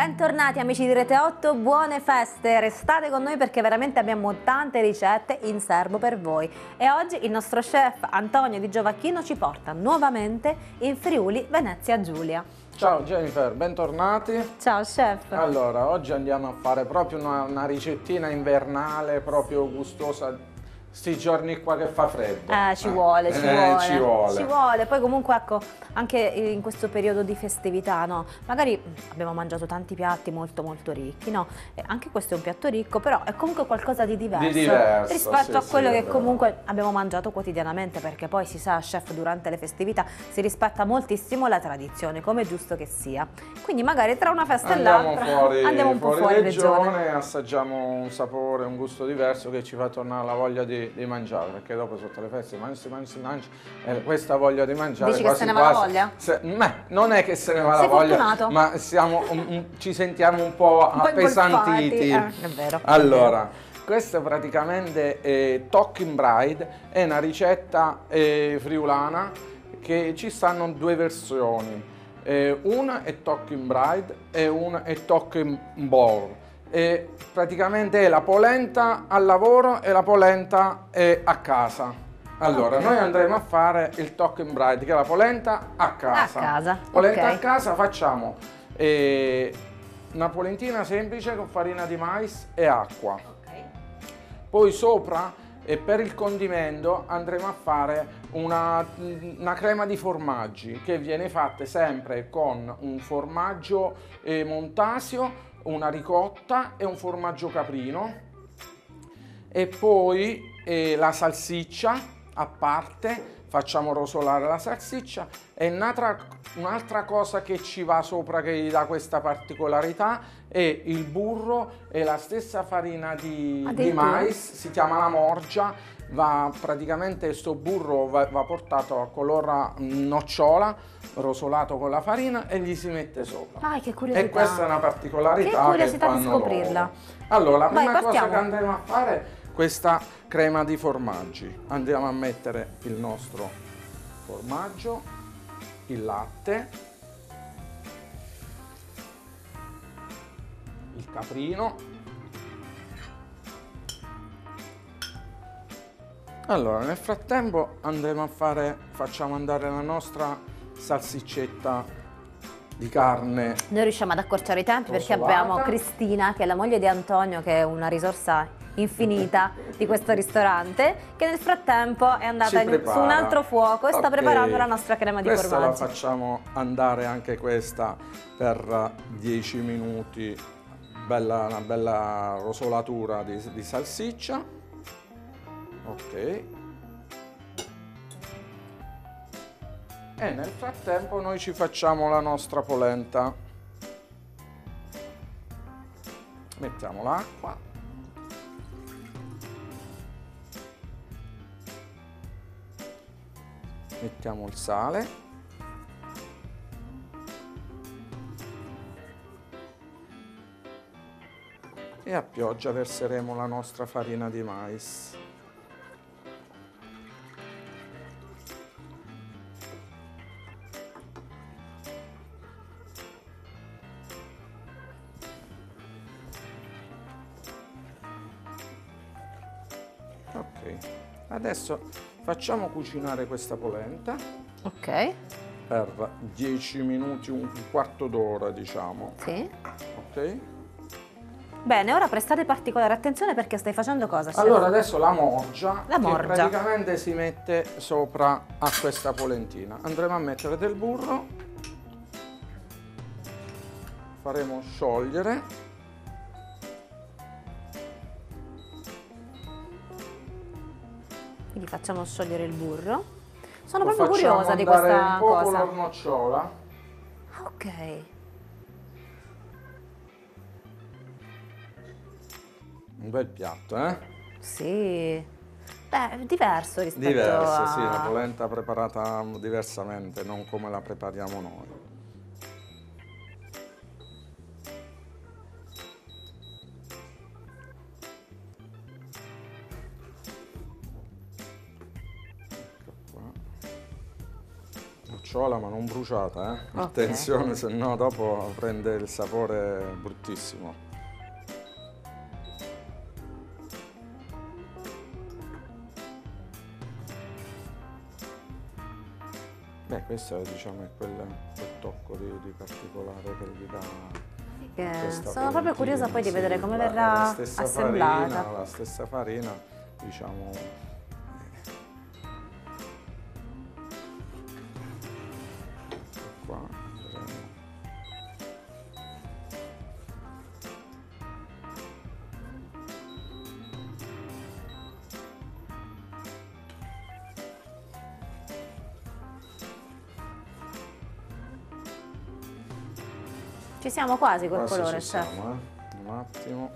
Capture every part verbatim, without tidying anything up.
Bentornati amici di Rete otto, buone feste, restate con noi perché veramente abbiamo tante ricette in serbo per voi e oggi il nostro chef Antonio Di Giovacchino ci porta nuovamente in Friuli Venezia Giulia. Ciao Jennifer, bentornati. Ciao chef. Allora, oggi andiamo a fare proprio una, una ricettina invernale, proprio gustosa. Sti giorni qua che fa freddo. Eh, ci vuole, ci, eh, vuole, ci vuole. ci vuole. Poi comunque ecco, anche in questo periodo di festività, no? Magari abbiamo mangiato tanti piatti molto molto ricchi, no? E anche questo è un piatto ricco, però è comunque qualcosa di diverso, di diverso rispetto sì, a quello sì, che comunque abbiamo mangiato quotidianamente, perché poi si sa, chef, durante le festività si rispetta moltissimo la tradizione, come è giusto che sia. Quindi magari tra una festa andiamo e l'altra fuori, andiamo un po' fuori, fuori regione, regione. assaggiamo un sapore, un gusto diverso che ci fa tornare la voglia di di mangiare, perché dopo sotto le feste mangi, si mangia, si mangia, e questa voglia di mangiare Dici quasi, che se ne va la quasi, voglia? Se, beh, non è che se ne va Sei la voglia, fortunato? ma siamo, um, um, ci sentiamo un po' Un po' appesantiti. ingolfati. Eh, è vero, Allora, è vero. questa praticamente è Talking Bride, è una ricetta eh, friulana che ci stanno due versioni, eh, una è Talking Bride e una è Talking Bowl. E praticamente è la polenta al lavoro e la polenta è a casa. Allora, Okay. noi andremo a fare il Talking Bride, che è la polenta a casa. A casa, Polenta ok. a casa facciamo eh, una polentina semplice con farina di mais e acqua. Ok. Poi sopra, e per il condimento, andremo a fare una, una crema di formaggi che viene fatta sempre con un formaggio eh, montasio, una ricotta e un formaggio caprino, e poi eh, la salsiccia a parte, facciamo rosolare la salsiccia, e un'altra un'altra cosa che ci va sopra, che gli dà questa particolarità, è il burro e la stessa farina di, di mais, si chiama la morgia. Va praticamente, sto burro va, va portato a color nocciola, rosolato con la farina, e gli si mette sopra. Ah, che curiosità. E questa è una particolarità che curiosità che di fanno scoprirla. loro. Allora, la Vai, prima cosa partiamo. che andremo a fare è questa crema di formaggi. Andiamo a mettere il nostro formaggio, il latte, il caprino. Allora, nel frattempo andremo a fare, facciamo andare la nostra salsiccetta di carne. Noi riusciamo ad accorciare i tempi perché rosolata. abbiamo Cristina, che è la moglie di Antonio, che è una risorsa infinita di questo ristorante, che nel frattempo è andata in- su un altro fuoco e sta Ok. preparando la nostra crema di Questa formaggi. la facciamo andare anche questa per dieci minuti, bella, una bella rosolatura di, di salsiccia. Ok. E nel frattempo noi ci facciamo la nostra polenta. Mettiamo l'acqua. Mettiamo il sale. E a pioggia verseremo la nostra farina di mais. Ok, adesso facciamo cucinare questa polenta Ok, per dieci minuti, un quarto d'ora diciamo. sì. Ok? Bene, ora prestate particolare attenzione perché stai facendo cosa, chef? Allora adesso la morgia, La morgia. che praticamente si mette sopra a questa polentina. Andremo a mettere del burro, faremo sciogliere. Quindi facciamo sciogliere il burro. Sono Lo proprio facciamo curiosa di andare questa un po' cosa. color nocciola. Ok. Un bel piatto, eh? Sì. Beh, diverso rispetto Diverso, a... sì, la polenta preparata diversamente, non come la prepariamo noi. nocciola ma non bruciata, eh? Okay. Attenzione, se no dopo prende il sapore bruttissimo. Beh, questo diciamo è quel, quel tocco di, di particolare che gli dà Che questa sono proprio curiosa poi di sì, vedere come la- verrà la stessa assemblata. Farina, la stessa farina, diciamo. Qua. vedremo. Ci siamo quasi col Quasi colore, ci chef. siamo, eh. Un attimo.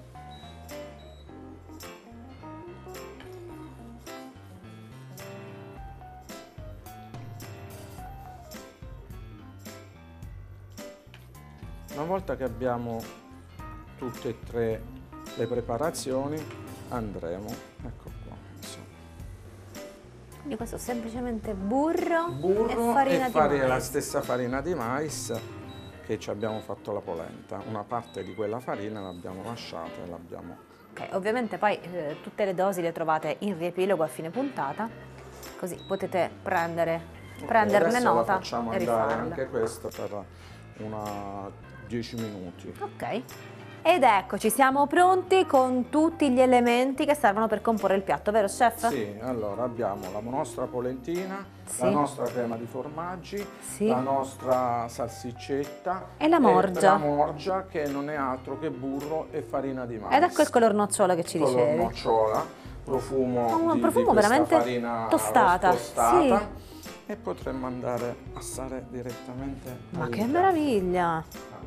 Una volta che abbiamo tutte e tre le preparazioni, andremo, ecco qua, insomma. Quindi questo è semplicemente burro, burro e farina e di farina, la mais. stessa farina di mais che ci abbiamo fatto la polenta. Una parte di quella farina l'abbiamo lasciata e l'abbiamo... Ok, ovviamente poi eh, tutte le dosi le trovate in riepilogo a fine puntata, così potete prendere, Ok, prenderne adesso la nota facciamo e andare rifarla. anche questo per una dieci minuti. Ok, ed eccoci, siamo pronti con tutti gli elementi che servono per comporre il piatto, vero chef? Sì, allora abbiamo la nostra polentina, Sì. la nostra crema di formaggi, Sì. la nostra salsiccetta E la morgia. la morgia che non è altro che burro e farina di mais. Ed ecco il color nocciola che ci Color dicevi. nocciola, profumo, Un di, profumo di questa veramente farina tostata, tostata, sì. E potremmo andare a assare direttamente Ma che all'interno. meraviglia!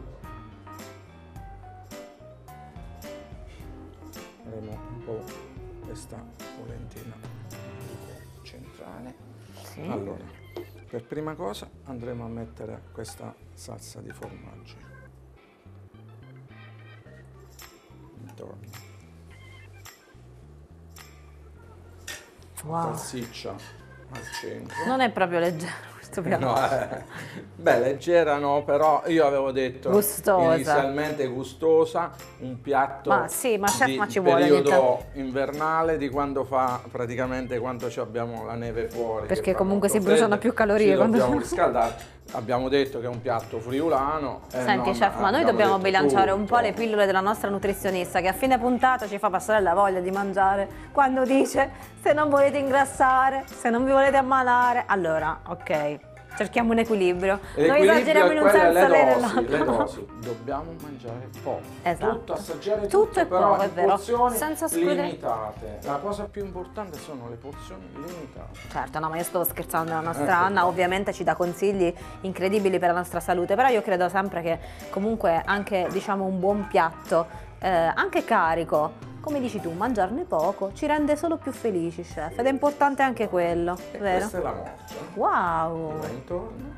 Faremo un po' questa polentina centrale. Sì. Allora, per prima cosa andremo a mettere questa salsa di formaggi intorno. Wow. Salsiccia al centro. Non è proprio leggero questo piatto. No, eh. Beh, leggera no, però io avevo detto Gustosa. inizialmente gustosa, un piatto Ma sì, ma chef, di ma ci vuole ogni periodo invernale, di quando fa praticamente quando ci abbiamo la neve fuori. Perché che fa comunque molto si bruciano freddo, più calorie ci quando- dobbiamo riscaldare. Abbiamo detto che è un piatto friulano. e Senti non chef, ma noi abbiamo dobbiamo detto bilanciare un po' tutto. le pillole della nostra nutrizionista che a fine puntata ci fa passare la voglia di mangiare quando dice se non volete ingrassare, se non vi volete ammalare, allora ok, cerchiamo un equilibrio. Noi L'equilibrio esageriamo è in un quella, senso, lei le dosi, le nell'altro. dosi. Dobbiamo mangiare poco. Esatto. Tutto, assaggiare tutto, Tutto e però poco, è in vero. porzioni Senza escludere- limitate. La cosa più importante sono le porzioni limitate. Certo, no, ma io stavo scherzando, la nostra Ecco Anna qua. ovviamente ci dà consigli incredibili per la nostra salute, però io credo sempre che comunque anche diciamo un buon piatto, eh, anche carico, come dici tu, mangiarne poco ci rende solo più felici, chef, ed è importante anche quello, E vero? questa è la morgia. Wow! Va intorno.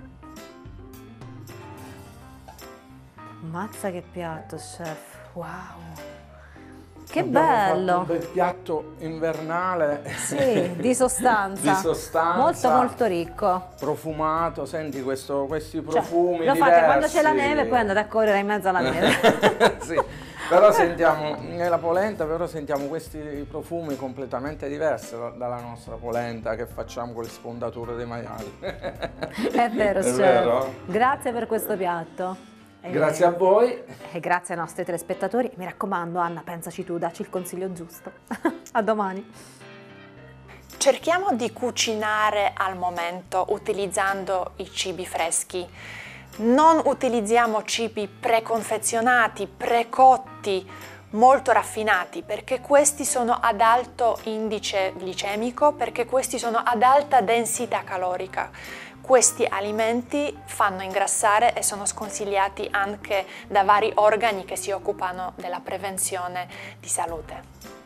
Mazza che piatto, chef, wow! Che Abbiamo fatto bello! un bel piatto invernale. Sì, di sostanza. Di sostanza. Molto molto ricco. Profumato, senti questo, questi Cioè, profumi lo fate quando c'è la diversi. neve e poi andate a correre in mezzo alla neve. Sì, però sentiamo, nella polenta però sentiamo questi profumi completamente diversi da- dalla nostra polenta che facciamo con le sfondature dei maiali. È vero, È chef. vero? Grazie per questo piatto. E- Grazie a voi. E grazie ai nostri telespettatori. Mi raccomando, Anna, pensaci tu, dacci il consiglio giusto. A domani. Cerchiamo di cucinare al momento utilizzando i cibi freschi. Non utilizziamo cibi preconfezionati, precotti, molto raffinati, perché questi sono ad alto indice glicemico, perché questi sono ad alta densità calorica. Questi alimenti fanno ingrassare e sono sconsigliati anche da vari organi che si occupano della prevenzione di salute.